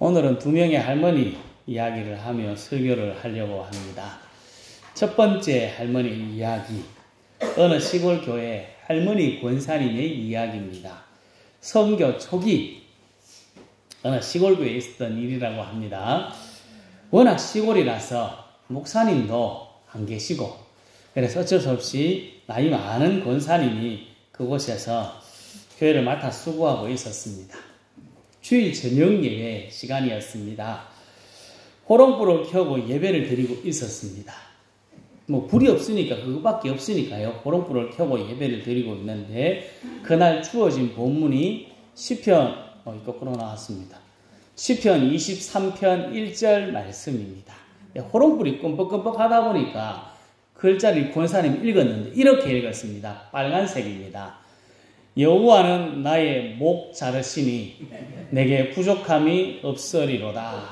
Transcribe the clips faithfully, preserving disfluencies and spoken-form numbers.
오늘은 두 명의 할머니 이야기를 하며 설교를 하려고 합니다. 첫 번째 할머니 이야기, 어느 시골 교회 할머니 권사님의 이야기입니다. 선교 초기 어느 시골 교회에 있었던 일이라고 합니다. 워낙 시골이라서 목사님도 안 계시고, 그래서 어쩔 수 없이 나이 많은 권사님이 그곳에서 교회를 맡아 수고하고 있었습니다. 주일 저녁 예배 시간이었습니다. 호롱불을 켜고 예배를 드리고 있었습니다. 뭐 불이 없으니까 그것밖에 없으니까요. 호롱불을 켜고 예배를 드리고 있는데, 그날 주어진 본문이 시편, 어, 거꾸로 나왔습니다. 시편 이십삼 편 일 절 말씀입니다. 호롱불이 끔뻑끔뻑 하다 보니까 글자를 권사님 읽었는데 이렇게 읽었습니다. 빨간색입니다. 여호와는 나의 목 자르시니 내게 부족함이 없으리로다.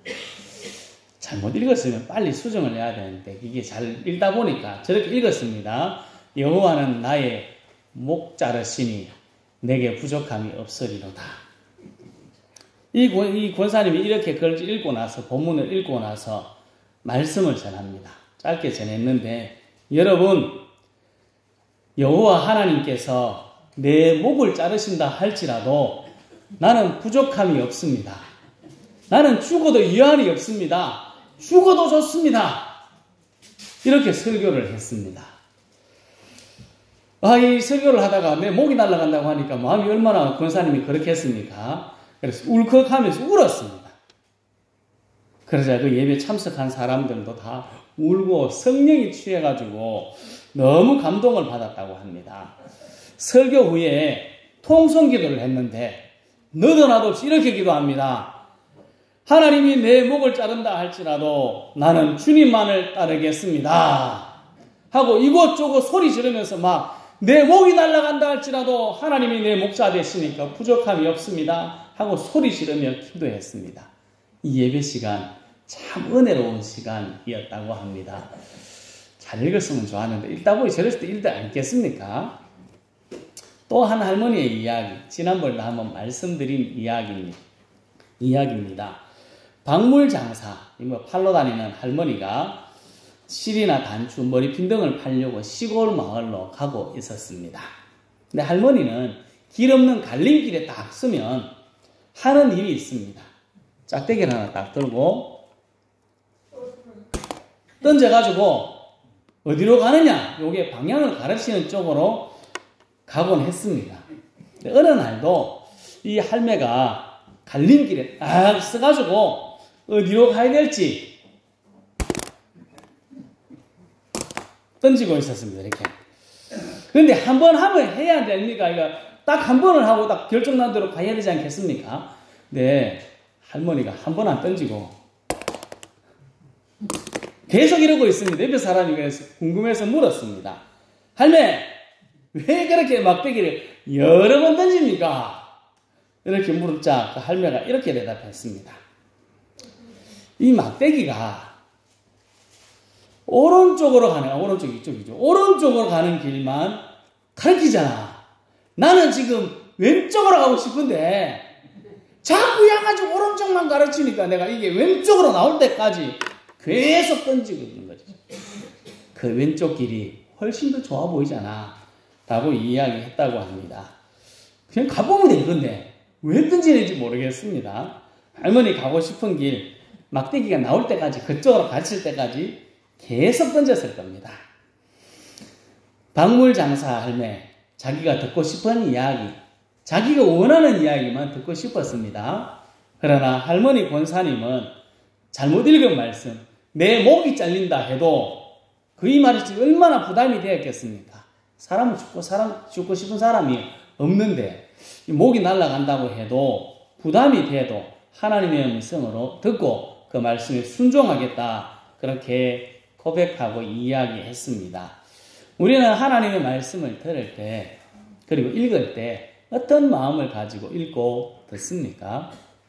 잘못 읽었으면 빨리 수정을 해야 되는데 이게 잘 읽다 보니까 저렇게 읽었습니다. 여호와는 나의 목 자르시니 내게 부족함이 없으리로다. 이, 권, 이 권사님이 이렇게 글을 읽고 나서, 본문을 읽고 나서 말씀을 전합니다. 짧게 전했는데, 여러분, 여호와 하나님께서 내 목을 자르신다 할지라도 나는 부족함이 없습니다. 나는 죽어도 유한이 없습니다. 죽어도 좋습니다. 이렇게 설교를 했습니다. 아, 이 설교를 하다가 내 목이 날아간다고 하니까 마음이 얼마나 권사님이 그렇게 했습니까? 그래서 울컥하면서 울었습니다. 그러자 그 예배 참석한 사람들도 다 울고 성령이 취해가지고 너무 감동을 받았다고 합니다. 설교 후에 통성 기도를 했는데 너도 나도 없이 이렇게 기도합니다. 하나님이 내 목을 자른다 할지라도 나는 주님만을 따르겠습니다 하고 이곳저곳 소리 지르면서 막 내 목이 날아간다 할지라도 하나님이 내 목자 되시니까 부족함이 없습니다 하고 소리 지르며 기도했습니다. 이 예배 시간 참 은혜로운 시간이었다고 합니다. 잘 읽었으면 좋았는데 읽다 보니 저랬을 때 읽지 않겠습니까? 또 한 할머니의 이야기, 지난번에도 한번 말씀드린 이야기입니다. 이야기입니다. 박물장사, 뭐 팔로 다니는 할머니가 실이나 단추, 머리핀 등을 팔려고 시골 마을로 가고 있었습니다. 근데 할머니는 길 없는 갈림길에 딱 서면 하는 일이 있습니다. 짝대기를 하나 딱 들고 던져가지고 어디로 가느냐, 요게 방향을 가르치는 쪽으로 가곤 했습니다. 어느 날도 이 할매가 갈림길에 딱 서가지고 어디로 가야 될지 던지고 있었습니다. 이렇게. 그런데 한 번 하면 해야 됩니까? 그러니까 딱 한 번을 하고 딱 결정난 대로 가야 되지 않겠습니까? 네, 할머니가 한 번 안 던지고 계속 이러고 있습니다. 옆에 사람이 그래서 궁금해서 물었습니다. 할매, 왜 그렇게 막대기를 여러 번 던집니까? 이렇게 물었자 그 할매가 이렇게 대답했습니다. 이 막대기가 오른쪽으로 가는, 오른쪽 이쪽이죠. 오른쪽으로 가는 길만 가르치잖아. 나는 지금 왼쪽으로 가고 싶은데 자꾸 양아지고 오른쪽만 가르치니까 내가 이게 왼쪽으로 나올 때까지 계속 던지고 있는 거죠. 그 왼쪽 길이 훨씬 더 좋아 보이잖아 라고 이야기했다고 합니다. 그냥 가보면 되는 건데 왜 던지는지 모르겠습니다. 할머니 가고 싶은 길, 막대기가 나올 때까지, 그쪽으로 가르칠 때까지 계속 던졌을 겁니다. 박물장사 할매, 자기가 듣고 싶은 이야기, 자기가 원하는 이야기만 듣고 싶었습니다. 그러나 할머니 권사님은 잘못 읽은 말씀, 내 목이 잘린다 해도 그 이 말이 얼마나 부담이 되었겠습니까? 사람은 죽고, 사람, 죽고 싶은 사람이 없는데 목이 날아간다고 해도 부담이 돼도 하나님의 음성으로 듣고 그 말씀에 순종하겠다, 그렇게 고백하고 이야기했습니다. 우리는 하나님의 말씀을 들을 때, 그리고 읽을 때 어떤 마음을 가지고 읽고 듣습니까?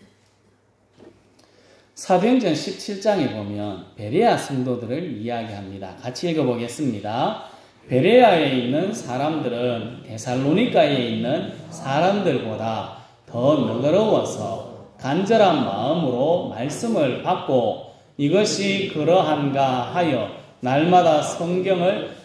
사도행전 십칠 장에 보면 베레아 성도들을 이야기합니다. 같이 읽어보겠습니다. 베레아에 있는 사람들은 데살로니가에 있는 사람들보다 더 너그러워서 간절한 마음으로 말씀을 받고 이것이 그러한가 하여 날마다 성경을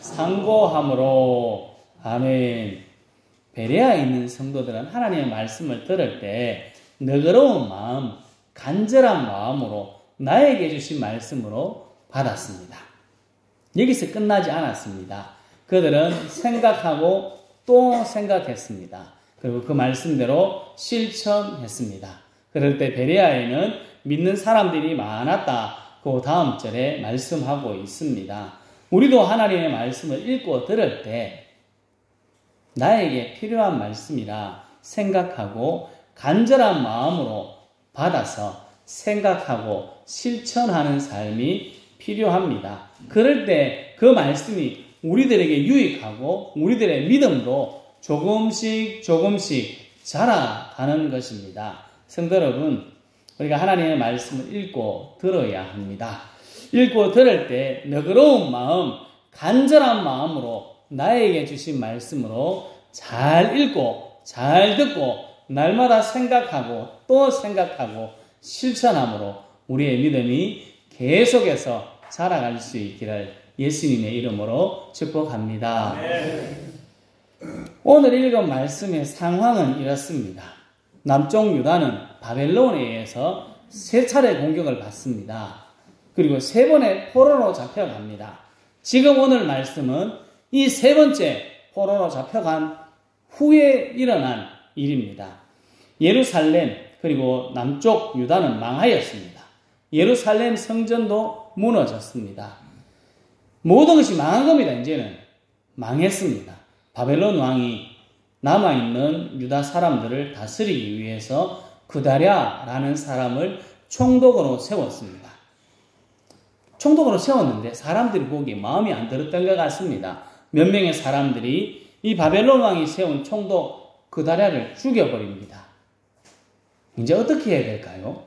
상고함으로. 아멘. 베레아에 있는 성도들은 하나님의 말씀을 들을 때 너그러운 마음, 간절한 마음으로 나에게 주신 말씀으로 받았습니다. 여기서 끝나지 않았습니다. 그들은 생각하고 또 생각했습니다. 그리고 그 말씀대로 실천했습니다. 그럴 때 베레아에는 믿는 사람들이 많았다. 그 다음 절에 말씀하고 있습니다. 우리도 하나님의 말씀을 읽고 들을 때 나에게 필요한 말씀이라 생각하고 간절한 마음으로 받아서 생각하고 실천하는 삶이 필요합니다. 그럴 때 그 말씀이 우리들에게 유익하고 우리들의 믿음도 조금씩 조금씩 자라가는 것입니다. 성도 여러분, 우리가 하나님의 말씀을 읽고 들어야 합니다. 읽고 들을 때 너그러운 마음, 간절한 마음으로 나에게 주신 말씀으로 잘 읽고 잘 듣고 날마다 생각하고 또 생각하고 실천함으로 우리의 믿음이 계속해서 자라갈 수 있기를 예수님의 이름으로 축복합니다. 네. 오늘 읽은 말씀의 상황은 이렇습니다. 남쪽 유다는 바벨론에 의해서 세 차례 공격을 받습니다. 그리고 세 번의 포로로 잡혀갑니다. 지금 오늘 말씀은 이 세 번째 포로로 잡혀간 후에 일어난 일입니다. 예루살렘 그리고 남쪽 유다는 망하였습니다. 예루살렘 성전도 무너졌습니다. 모든 것이 망한 겁니다. 이제는 망했습니다. 바벨론 왕이 남아있는 유다 사람들을 다스리기 위해서 그다랴라는 사람을 총독으로 세웠습니다. 총독으로 세웠는데 사람들이 보기에 마음이 안 들었던 것 같습니다. 몇 명의 사람들이 이 바벨론 왕이 세운 총독 그다랴를 죽여버립니다. 이제 어떻게 해야 될까요?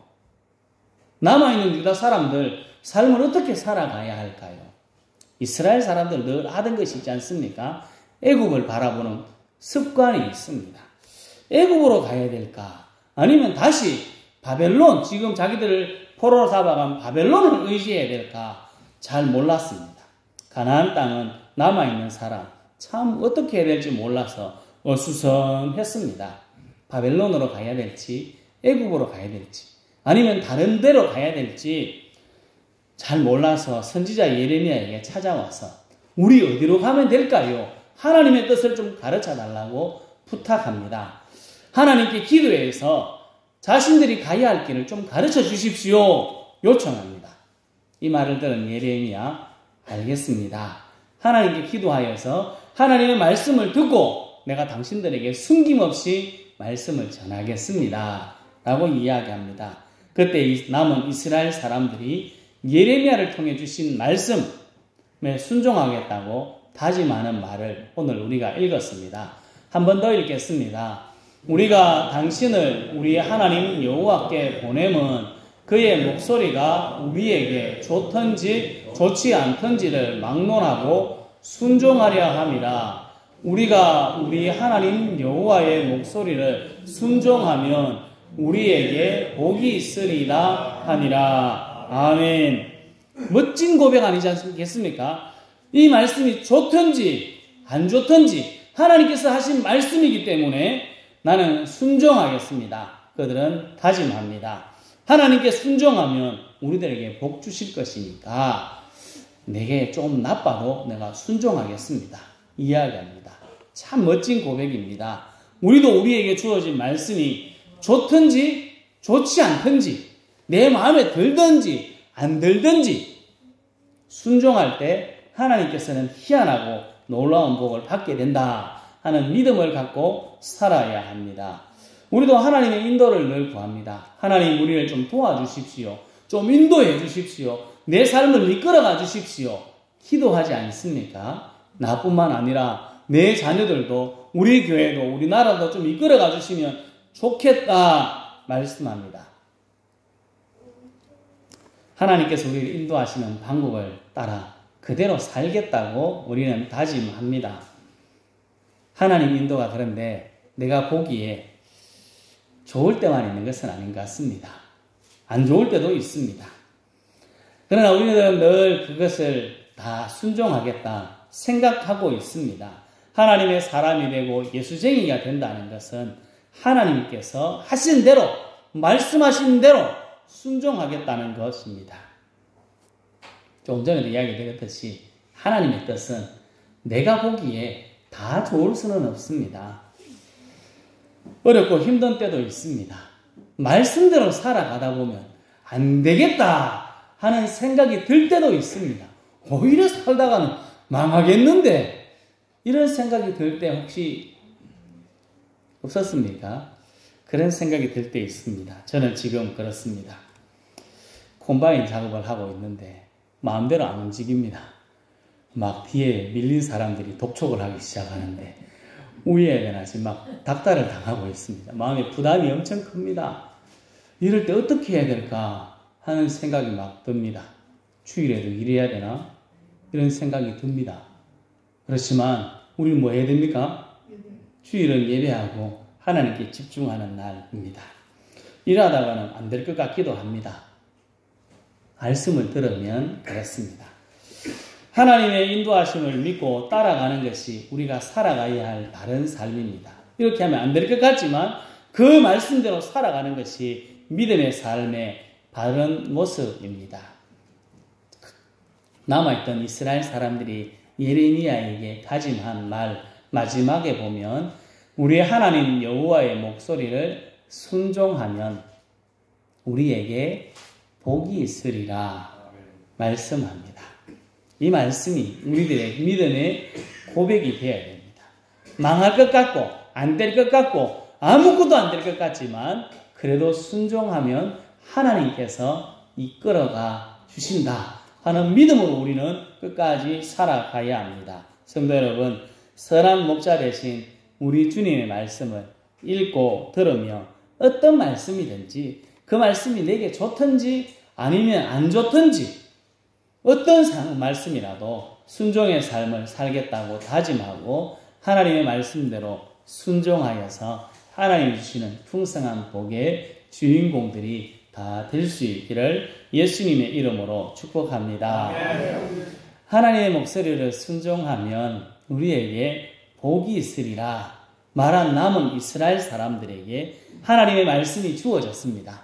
남아있는 유다 사람들 삶을 어떻게 살아가야 할까요? 이스라엘 사람들 늘 하던 것이 있지 않습니까? 애굽을 바라보는 습관이 있습니다. 애굽으로 가야 될까? 아니면 다시 바벨론, 지금 자기들을 포로로 잡아간 바벨론을 의지해야 될까? 잘 몰랐습니다. 가나안 땅은 남아있는 사람 참 어떻게 해야 될지 몰라서 어수선했습니다. 바벨론으로 가야 될지 애굽으로 가야 될지 아니면 다른 데로 가야 될지 잘 몰라서 선지자 예레미야에게 찾아와서 우리 어디로 가면 될까요? 하나님의 뜻을 좀 가르쳐 달라고 부탁합니다. 하나님께 기도해서 자신들이 가야 할 길을 좀 가르쳐 주십시오. 요청합니다. 이 말을 들은 예레미야, 알겠습니다. 하나님께 기도하여서 하나님의 말씀을 듣고 내가 당신들에게 숨김없이 말씀을 전하겠습니다. 라고 이야기합니다. 그때 남은 이스라엘 사람들이 예레미야를 통해 주신 말씀에 순종하겠다고 다짐하는 말을 오늘 우리가 읽었습니다. 한 번 더 읽겠습니다. 우리가 당신을 우리 하나님 여호와께 보내면 그의 목소리가 우리에게 좋든지 좋지 않든지를 막론하고 순종하려 함이라. 우리가 우리 하나님 여호와의 목소리를 순종하면 우리에게 복이 있으리라 하니라. 아멘. 멋진 고백 아니지 않겠습니까? 이 말씀이 좋든지 안 좋든지 하나님께서 하신 말씀이기 때문에 나는 순종하겠습니다. 그들은 다짐합니다. 하나님께 순종하면 우리들에게 복 주실 것이니까 내게 좀 나빠도 내가 순종하겠습니다. 이야기합니다. 참 멋진 고백입니다. 우리도 우리에게 주어진 말씀이 좋든지 좋지 않든지 내 마음에 들든지 안 들든지 순종할 때 하나님께서는 희한하고 놀라운 복을 받게 된다 하는 믿음을 갖고 살아야 합니다. 우리도 하나님의 인도를 늘 구합니다. 하나님 우리를 좀 도와주십시오. 좀 인도해 주십시오. 내 삶을 이끌어가 주십시오. 기도하지 않습니까? 나뿐만 아니라 내 자녀들도 우리 교회도 우리 나라도 좀 이끌어가 주시면 좋겠다 말씀합니다. 하나님께서 우리를 인도하시는 방법을 따라 그대로 살겠다고 우리는 다짐합니다. 하나님 인도가 그런데 내가 보기에 좋을 때만 있는 것은 아닌 것 같습니다. 안 좋을 때도 있습니다. 그러나 우리는 늘 그것을 다 순종하겠다 생각하고 있습니다. 하나님의 사람이 되고 예수쟁이가 된다는 것은 하나님께서 하신 대로, 말씀하신 대로 순종하겠다는 것입니다. 조금 전에도 이야기 드렸듯이 하나님의 뜻은 내가 보기에 다 좋을 수는 없습니다. 어렵고 힘든 때도 있습니다. 말씀대로 살아가다 보면 안 되겠다 하는 생각이 들 때도 있습니다. 오히려 살다가는 망하겠는데 이런 생각이 들 때 혹시 없었습니까? 그런 생각이 들 때 있습니다. 저는 지금 그렇습니다. 콤바인 작업을 하고 있는데 마음대로 안 움직입니다. 막 뒤에 밀린 사람들이 독촉을 하기 시작하는데 우회해야 되나 지금 막 닥달을 당하고 있습니다. 마음에 부담이 엄청 큽니다. 이럴 때 어떻게 해야 될까 하는 생각이 막 듭니다. 주일에도 일해야 되나? 이런 생각이 듭니다. 그렇지만 우리는 뭐 해야 됩니까? 주일은 예배하고 하나님께 집중하는 날입니다. 일하다가는 안 될 것 같기도 합니다. 말씀을 들으면 그렇습니다. 하나님의 인도하심을 믿고 따라가는 것이 우리가 살아가야 할 바른 삶입니다. 이렇게 하면 안 될 것 같지만 그 말씀대로 살아가는 것이 믿음의 삶의 바른 모습입니다. 남아있던 이스라엘 사람들이 예레미야에게 다짐한 말 마지막에 보면 우리 하나님 여호와의 목소리를 순종하면 우리에게 복이 있으리라 말씀합니다. 이 말씀이 우리들의 믿음의 고백이 되어야 됩니다. 망할 것 같고 안 될 것 같고 아무것도 안 될 것 같지만 그래도 순종하면 하나님께서 이끌어가 주신다 하는 믿음으로 우리는 끝까지 살아가야 합니다. 성도 여러분, 선한 목자 대신 우리 주님의 말씀을 읽고 들으며 어떤 말씀이든지 그 말씀이 내게 좋든지 아니면 안 좋든지 어떤 말씀이라도 순종의 삶을 살겠다고 다짐하고 하나님의 말씀대로 순종하여서 하나님이 주시는 풍성한 복의 주인공들이 다 될 수 있기를 예수님의 이름으로 축복합니다. 하나님의 목소리를 순종하면 우리에게 복이 있으리라 말한 남은 이스라엘 사람들에게 하나님의 말씀이 주어졌습니다.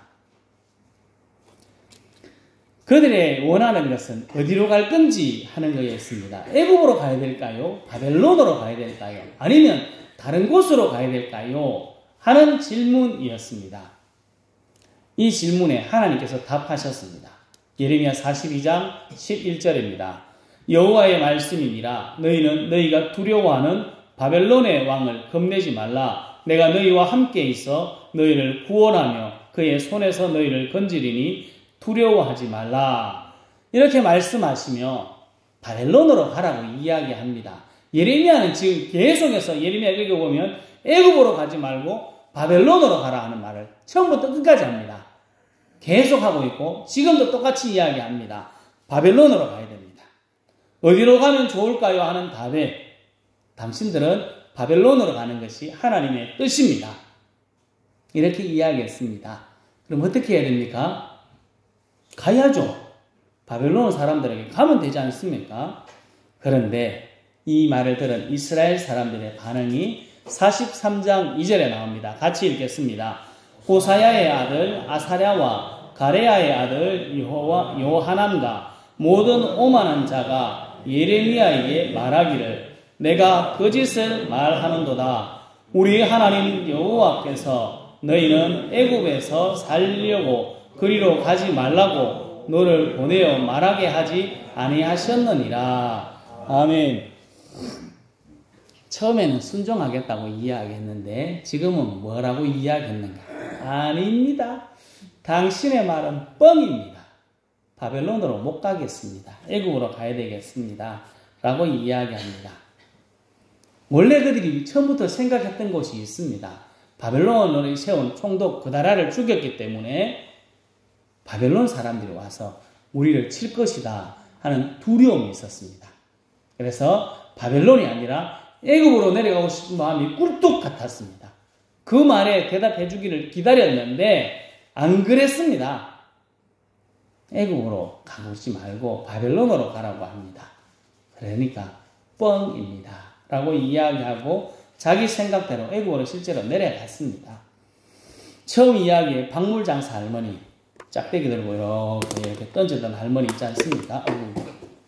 그들의 원하는 것은 어디로 갈 건지 하는 거였습니다. 애굽으로 가야 될까요? 바벨론으로 가야 될까요? 아니면 다른 곳으로 가야 될까요? 하는 질문이었습니다. 이 질문에 하나님께서 답하셨습니다. 예레미야 사십이 장 십일 절입니다. 여호와의 말씀이니라 너희는 너희가 두려워하는 바벨론의 왕을 겁내지 말라. 내가 너희와 함께 있어 너희를 구원하며 그의 손에서 너희를 건지리니 두려워하지 말라. 이렇게 말씀하시며 바벨론으로 가라고 이야기합니다. 예레미야는 지금 계속해서 예레미야 읽어보면 애굽으로 가지 말고 바벨론으로 가라 하는 말을 처음부터 끝까지 합니다. 계속하고 있고 지금도 똑같이 이야기합니다. 바벨론으로 가야 됩니다. 어디로 가면 좋을까요? 하는 답에 당신들은 바벨론으로 가는 것이 하나님의 뜻입니다. 이렇게 이야기했습니다. 그럼 어떻게 해야 됩니까? 가야죠. 바벨론 사람들에게 가면 되지 않습니까? 그런데 이 말을 들은 이스라엘 사람들의 반응이 사십삼 장 이 절에 나옵니다. 같이 읽겠습니다. 호사야의 아들 아사랴와 가레야의 아들 여호와 요하난과 모든 오만한 자가 예레미야에게 말하기를 내가 거짓을 말하는도다. 우리 하나님 여호와께서 너희는 애굽에서 살려고 그리로 가지 말라고 너를 보내어 말하게 하지 아니하셨느니라. 아멘. 처음에는 순종하겠다고 이야기했는데 지금은 뭐라고 이야기했는가? 아닙니다. 당신의 말은 뻥입니다. 바벨론으로 못 가겠습니다. 애굽으로 가야 되겠습니다. 라고 이야기합니다. 원래 그들이 처음부터 생각했던 것이 있습니다. 바벨론을 세운 총독 그다라를 죽였기 때문에 바벨론 사람들이 와서 우리를 칠 것이다 하는 두려움이 있었습니다. 그래서 바벨론이 아니라 애굽으로 내려가고 싶은 마음이 꿀뚝 같았습니다. 그 말에 대답해 주기를 기다렸는데 안 그랬습니다. 애굽으로 가고 있지 말고 바벨론으로 가라고 합니다. 그러니까 뻥입니다. 라고 이야기하고 자기 생각대로 애굽으로 실제로 내려갔습니다. 처음 이야기에 박물장사 할머니, 짝대기 들고 이렇게, 이렇게 던지던 할머니 있지 않습니까? 어구.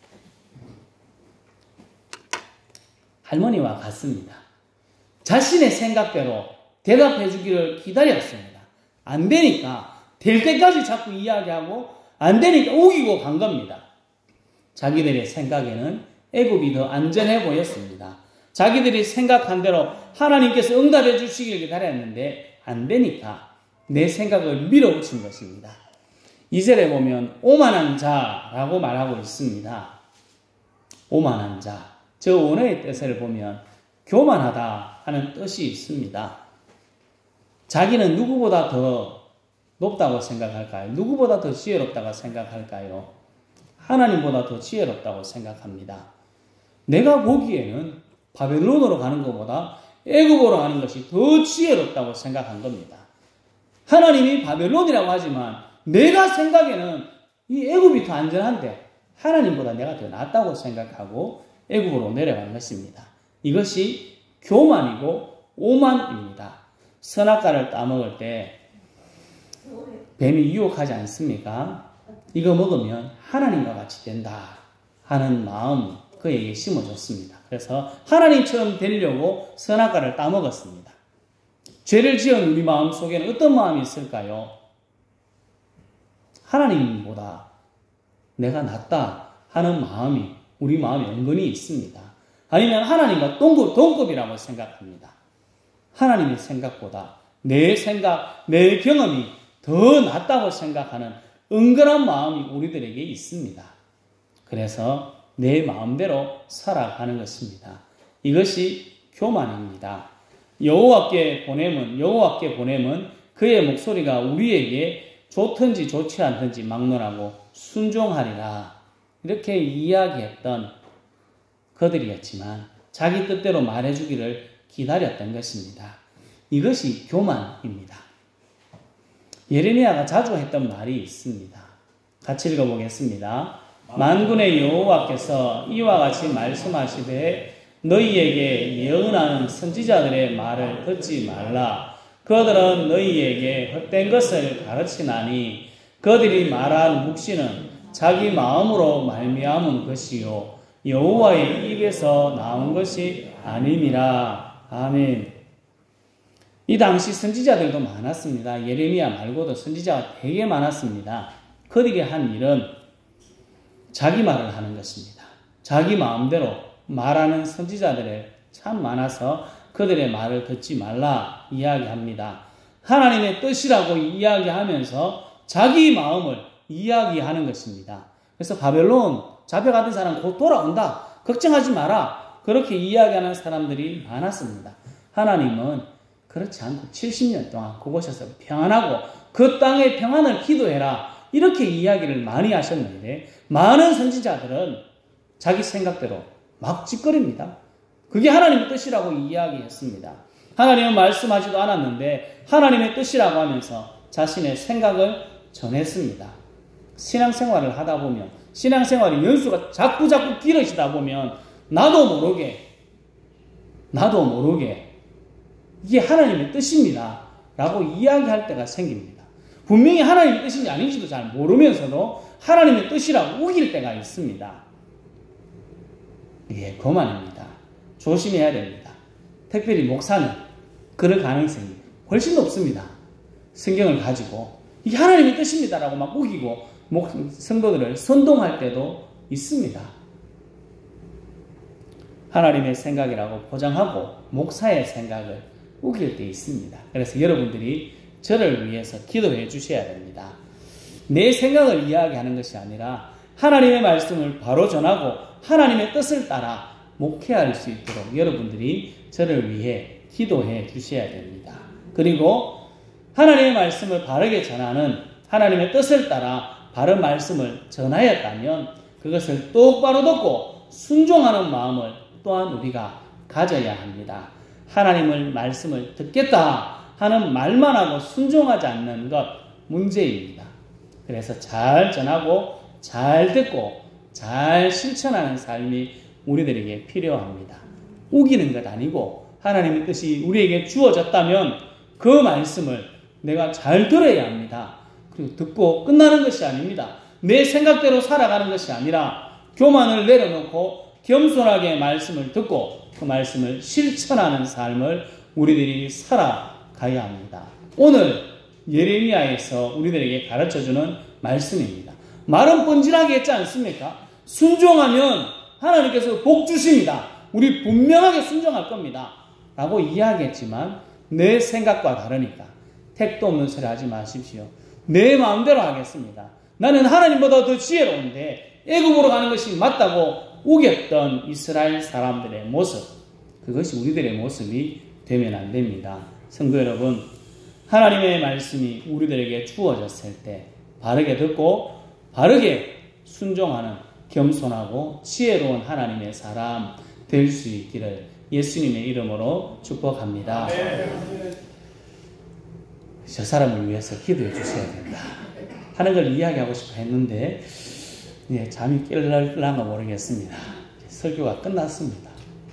할머니와 같습니다. 자신의 생각대로 대답해 주기를 기다렸습니다. 안 되니까 될 때까지 자꾸 이야기하고 안 되니까 우기고 간 겁니다. 자기들의 생각에는 애굽이 더 안전해 보였습니다. 자기들이 생각한 대로 하나님께서 응답해 주시길 기다렸는데 안 되니까 내 생각을 밀어붙인 것입니다. 이 절에 보면 오만한 자라고 말하고 있습니다. 오만한 자. 저 원어의 뜻을 보면 교만하다 하는 뜻이 있습니다. 자기는 누구보다 더 높다고 생각할까요? 누구보다 더 지혜롭다고 생각할까요? 하나님보다 더 지혜롭다고 생각합니다. 내가 보기에는 바벨론으로 가는 것보다 애굽으로 가는 것이 더 지혜롭다고 생각한 겁니다. 하나님이 바벨론이라고 하지만 내가 생각에는 이 애굽이 더 안전한데 하나님보다 내가 더 낫다고 생각하고 애굽으로 내려간 것입니다. 이것이 교만이고 오만입니다. 선악과를 따먹을 때 뱀이 유혹하지 않습니까? 이거 먹으면 하나님과 같이 된다 하는 마음 그에게 심어줬습니다. 그래서 하나님처럼 되려고 선악과를 따먹었습니다. 죄를 지은 우리 마음 속에는 어떤 마음이 있을까요? 하나님보다 내가 낫다 하는 마음이 우리 마음에 은근히 있습니다. 아니면 하나님과 동급, 동급이라고 생각합니다. 하나님의 생각보다 내 생각, 내 경험이 더 낫다고 생각하는 은근한 마음이 우리들에게 있습니다. 그래서 내 마음대로 살아가는 것입니다. 이것이 교만입니다. 여호와께 보냄은 여호와께 보냄은 그의 목소리가 우리에게 좋든지 좋지 않든지 막론하고 순종하리라 이렇게 이야기했던 그들이었지만 자기 뜻대로 말해주기를 기다렸던 것입니다. 이것이 교만입니다. 예레미야가 자주 했던 말이 있습니다. 같이 읽어보겠습니다. 만군의 여호와께서 이와 같이 말씀하시되 너희에게 예언하는 선지자들의 말을 듣지 말라. 그들은 너희에게 헛된 것을 가르치나니 그들이 말한 묵시는 자기 마음으로 말미암은 것이요 여호와의 입에서 나온 것이 아님이라. 아멘. 이 당시 선지자들도 많았습니다. 예레미야 말고도 선지자가 되게 많았습니다. 그들이 한 일은 자기 말을 하는 것입니다. 자기 마음대로 말하는 선지자들이 참 많아서 그들의 말을 듣지 말라 이야기합니다. 하나님의 뜻이라고 이야기하면서 자기 마음을 이야기하는 것입니다. 그래서 바벨론 잡혀가던 사람 곧 돌아온다. 걱정하지 마라. 그렇게 이야기하는 사람들이 많았습니다. 하나님은 그렇지 않고 칠십 년 동안 그곳에서 평안하고 그 땅의 평안을 기도해라. 이렇게 이야기를 많이 하셨는데 많은 선지자들은 자기 생각대로 막 짓거립니다. 그게 하나님의 뜻이라고 이야기했습니다. 하나님은 말씀하지도 않았는데 하나님의 뜻이라고 하면서 자신의 생각을 전했습니다. 신앙생활을 하다 보면 신앙생활이 연수가 자꾸 자꾸 길어지다 보면 나도 모르게 나도 모르게 이게 하나님의 뜻입니다 라고 이야기할 때가 생깁니다. 분명히 하나님의 뜻인지 아닌지도 잘 모르면서도 하나님의 뜻이라고 우길 때가 있습니다. 이게 거만입니다. 조심해야 됩니다. 특별히 목사는 그럴 가능성이 훨씬 높습니다. 성경을 가지고 이게 하나님의 뜻입니다라고 막 우기고 성도들을 선동할 때도 있습니다. 하나님의 생각이라고 포장하고 목사의 생각을 우길 때 있습니다. 그래서 여러분들이 저를 위해서 기도해 주셔야 됩니다. 내 생각을 이야기하는 것이 아니라 하나님의 말씀을 바로 전하고 하나님의 뜻을 따라 목회할 수 있도록 여러분들이 저를 위해 기도해 주셔야 됩니다. 그리고 하나님의 말씀을 바르게 전하는 하나님의 뜻을 따라 바른 말씀을 전하였다면 그것을 똑바로 듣고 순종하는 마음을 또한 우리가 가져야 합니다. 하나님의 말씀을 듣겠다 하는 말만 하고 순종하지 않는 것 문제입니다. 그래서 잘 전하고 잘 듣고 잘 실천하는 삶이 우리들에게 필요합니다. 우기는 것 아니고 하나님의 뜻이 우리에게 주어졌다면 그 말씀을 내가 잘 들어야 합니다. 그리고 듣고 끝나는 것이 아닙니다. 내 생각대로 살아가는 것이 아니라 교만을 내려놓고 겸손하게 말씀을 듣고 그 말씀을 실천하는 삶을 우리들이 살아가야 합니다. 오늘 예레미야에서 우리들에게 가르쳐주는 말씀입니다. 말은 뻔질하게 했지 않습니까? 순종하면 하나님께서 복 주십니다. 우리 분명하게 순종할 겁니다. 라고 이야기했지만 내 생각과 다르니까 택도 없는 소리 하지 마십시오. 내 마음대로 하겠습니다. 나는 하나님보다 더 지혜로운데 애굽으로 가는 것이 맞다고 우겼던 이스라엘 사람들의 모습, 그것이 우리들의 모습이 되면 안 됩니다. 성도 여러분, 하나님의 말씀이 우리들에게 주어졌을 때 바르게 듣고 바르게 순종하는 겸손하고 지혜로운 하나님의 사람 될 수 있기를 예수님의 이름으로 축복합니다. 저 사람을 위해서 기도해 주셔야 된다 하는 걸 이야기하고 싶어 했는데 예, 잠이 깰랑가 모르겠습니다. 설교가 끝났습니다.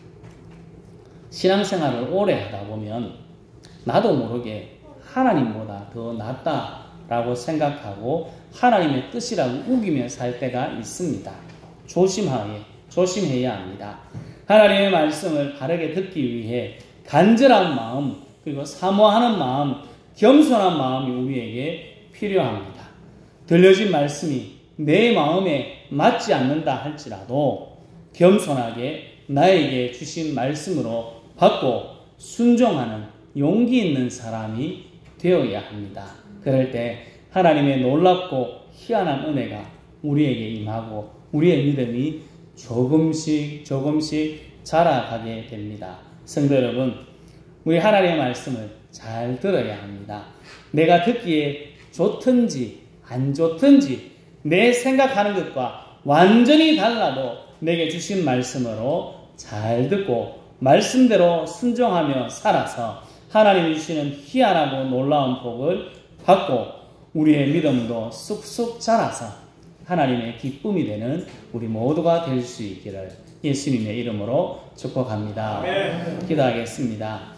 신앙생활을 오래 하다 보면 나도 모르게 하나님보다 더 낫다라고 생각하고 하나님의 뜻이라고 우기며 살 때가 있습니다. 조심하게, 조심해야 합니다. 하나님의 말씀을 바르게 듣기 위해 간절한 마음, 그리고 사모하는 마음, 겸손한 마음이 우리에게 필요합니다. 들려진 말씀이 내 마음에 맞지 않는다 할지라도 겸손하게 나에게 주신 말씀으로 받고 순종하는 용기 있는 사람이 되어야 합니다. 그럴 때 하나님의 놀랍고 희한한 은혜가 우리에게 임하고 우리의 믿음이 조금씩 조금씩 자라가게 됩니다. 성도 여러분, 우리 하나님의 말씀을 잘 들어야 합니다. 내가 듣기에 좋든지 안 좋든지 내 생각하는 것과 완전히 달라도 내게 주신 말씀으로 잘 듣고 말씀대로 순종하며 살아서 하나님이 주시는 희한하고 놀라운 복을 받고 우리의 믿음도 쑥쑥 자라서 하나님의 기쁨이 되는 우리 모두가 될 수 있기를 예수님의 이름으로 축복합니다. 기도하겠습니다.